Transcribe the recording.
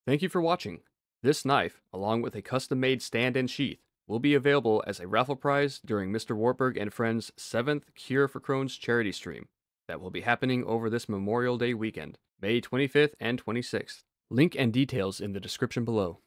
Thank you for watching. This knife, along with a custom-made stand and sheath, will be available as a raffle prize during Mr. Wartburg and Friends' 7th Cure for Crohn's charity stream that will be happening over this Memorial Day weekend, May 25th and 26th. Link and details in the description below.